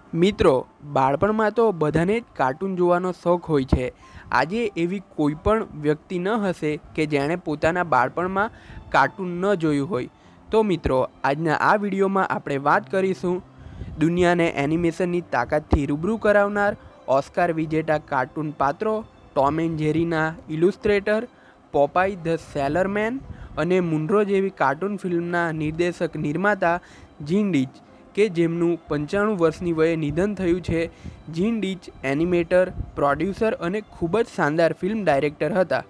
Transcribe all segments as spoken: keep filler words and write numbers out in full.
મિત્રો, બાળપણમાં તો બધાને જ કાર્ટૂન જોવાનો શોખ હોય છે। આજે એવી કોઈ પણ વ્યક્તિ ન હશે કે જેણે પોતાના બાળપણમાં કાર્ટૂન ન જોયું હોય। તો મિત્રો, આજના આ વિડીયોમાં આપણે વાત કરીશું દુનિયાને એનિમેશનની તાકાતથી રૂબરૂ કરાવનાર ઓસ્કાર વિજેતા કાર્ટૂન પાત્રો ટોમ એન્ડ જેરીના illustrator Popeye the sailor man અને મુનરો જેવી કાર્ટૂન ફિલ્મના નિર્દેશક નિર્માતા જીન ડીચ કે જેમનું પંચાણું વર્ષની વયે નિધન થયું છે। જીન ડીચ એનિમેટર, પ્રોડ્યુસર અને ખૂબ જ શાનદાર ફિલ્મ ડાયરેક્ટર હતા।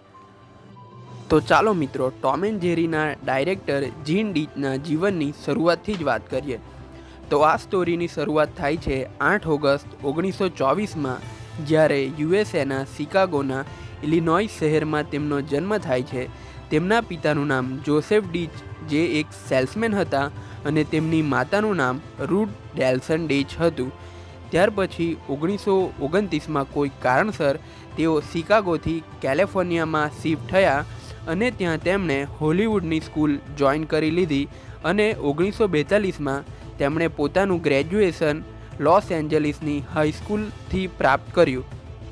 તો ચાલો મિત્રો, ટોમ એન્ડ જેરીના ડાયરેક્ટર જીન ડીચના જીવનની શરૂઆતથી જ વાત કરીએ। તો આ સ્ટોરીની શરૂઆત થાય છે આઠ ઓગસ્ટ ઓગણીસો ચોવીસમાં, જ્યારે યુએસએના શિકાગોના ઇલિનોઇસ શહેરમાં તેમનો જન્મ થાય છે। તેમના પિતાનું નામ જોસેફ ડીચ, જે એક સેલ્સમેન હતા, અને તેમની માતાનું નામ રૂથ ડેલ્સન ડીચ હતું। ત્યાર પછી ઓગણીસો ઓગણત્રીસમાં કોઈ કારણસર તેઓ શિકાગોથી કેલિફોર્નિયામાં શિફ્ટ થયા અને ત્યાં તેમણે હોલિવૂડની સ્કૂલ જોઈન કરી લીધી અને ઓગણીસો બેતાલીસમાં તેમણે પોતાનું ગ્રેજ્યુએશન લોસ એન્જલિસની હાઈસ્કૂલથી પ્રાપ્ત કર્યું।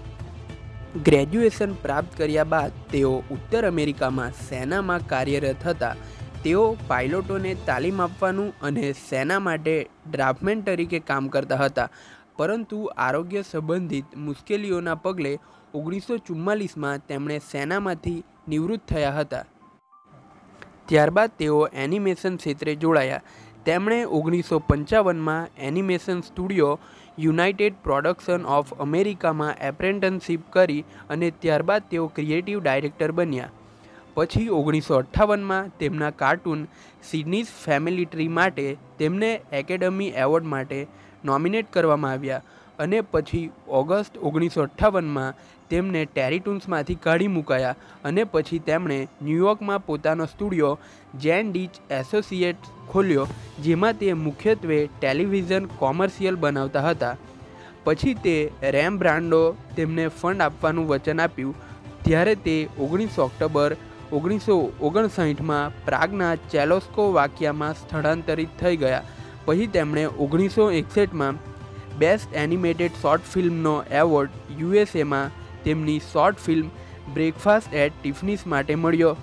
ગ્રેજ્યુએશન પ્રાપ્ત કર્યા બાદ તેઓ ઉત્તર અમેરિકામાં સેનામાં કાર્યરત હતા। તેઓ પાયલોટોને તાલીમ આપવાનું અને સેના માટે ડ્રાફ્ટમેન તરીકે કામ કરતા હતા, પરંતુ આરોગ્ય સંબંધિત મુશ્કેલીઓના પગલે ઓગણીસો ચુમ્માલીસમાં તેમણે સેનામાંથી નિવૃત્ત થયા હતા। ત્યારબાદ તેઓ એનિમેશન ક્ષેત્રે જોડાયા। તેમણે ઓગણીસો પંચાવનમાં animation studio United production of અમેરિકામાં એપ્રેન્ટિસશીપ કરી અને ત્યારબાદ તેઓ ક્રિએટિવ ડાયરેક્ટર બન્યા। પછી ઓગણીસો અઠ્ઠાવનમાં તેમના કાર્ટૂન સિડનીઝ ફેમિલી ટ્રી માટે તેમને એકેડમી એવોર્ડ માટે નોમિનેટ કરવામાં આવ્યા અને પછી ઓગસ્ટ ઓગણીસો અઠ્ઠાવનમાં તેમને ટેરીટૂન્સમાંથી કાઢી મુકાયા અને પછી તેમણે ન્યૂયોર્કમાં પોતાનો સ્ટુડિયો જેન ડીચ એસોસિએટ્સ ખોલ્યો, જેમાં તે મુખ્યત્વે ટેલિવિઝન કોમર્શિયલ બનાવતા હતા। પછી તે રેમ્બ્રાન્ડો તેમને ફંડ આપવાનું વચન આપ્યું, ત્યારે તે ઓગણીસ ઓક્ટોબર ઓગણીસો ઓગણસાઠમાં પ્રાગના ચેલોસ્લોવાકિયામાં સ્થળાંતરિત થઈ ગયા। પછી તેમણે ઓગણીસો એકસઠમાં બેસ્ટ એનિમેટેડ શોર્ટ ફિલ્મનો એવોર્ડ યુએસએમાં તેમની short film breakfast at Tiffany's માટે મળ્યો।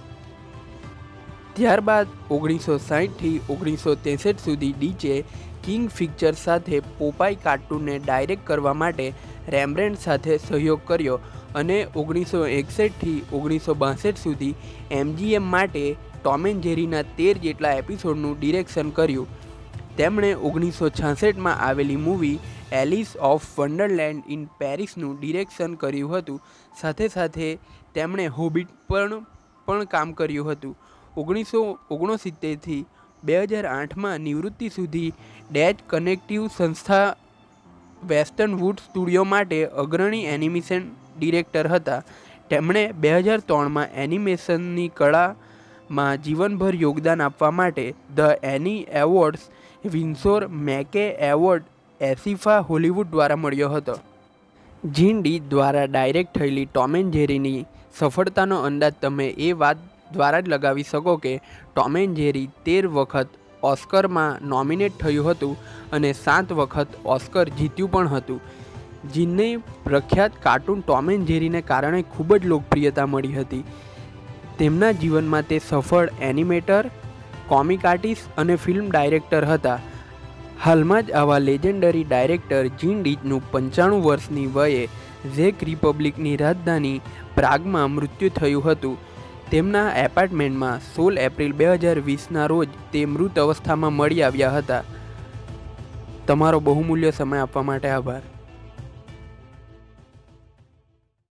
ત્યારબાદ ઓગણીસો સાઠથી ઓગણીસો ત્રેસઠ સુધી ડીચે કિંગ પિક્ચર્સ સાથે પોપાઈ કાર્ટૂનને ડાયરેક્ટ કરવા માટે રેમ્બ્રાન્ડ સાથે સહયોગ કર્યો અને ઓગણીસો એકસઠથી ઓગણીસો બાસઠ સુધી એમજીએમ માટે ટોમ એન્ડ જેરીના તેર જેટલા એપિસોડનું ડિરેક્શન કર્યું। તેમણે ઓગણીસો છાસઠમાં આવેલી movie Alice of Wonderland in પેરિસનું ડિરેક્શન કર્યું હતું। સાથે સાથે તેમણે હોબિટ પર પણ કામ કર્યું હતું। ઓગણીસો ઓગણસિત્તેરથી બે હજાર આઠમાં નિવૃત્તિ સુધી ડેચ કનેક્ટિવ સંસ્થા વેસ્ટર્ન વુડ સ્ટુડિયો માટે અગ્રણી એનિમેશન ડિરેક્ટર હતા। તેમણે બે હજાર ત્રણમાં એનિમેશનની કળામાં જીવનભર યોગદાન આપવા માટે the Annie awards Winsor McCay award ASIFA Hollywood દ્વારા મળ્યો હતો। જીન ડીચ દ્વારા ડાયરેક્ટ થયેલી ટોમ એન્ડ જેરીની સફળતાનો અંદાજ તમે એ વાત દ્વારા જ લગાવી શકો કે ટોમ એન્ડ જેરી તેર વખત ઓસ્કરમાં નોમિનેટ થયું હતું અને સાત વખત ઓસ્કર જીત્યું પણ હતું। જીનને પ્રખ્યાત કાર્ટૂન ટોમ એન્ડ જેરીને કારણે ખૂબ જ લોકપ્રિયતા મળી હતી। તેમના જીવનમાં તે સફળ એનિમેટર, કોમિક આર્ટિસ્ટ અને ફિલ્મ ડાયરેક્ટર હતા। હાલમાં જ આવા લેજેન્ડરી ડાયરેક્ટર જીન ડીચનું પંચાણું વર્ષની વયે ઝેક રિપબ્લિકની રાજધાની પ્રાગમાં મૃત્યુ થયું હતું। તેમના એપાર્ટમેન્ટમાં સોળ એપ્રિલ બે હજાર વીસના રોજ તે મૃત અવસ્થામાં મળી આવ્યા હતા। તમારો બહુમૂલ્ય સમય આપવા માટે આભાર।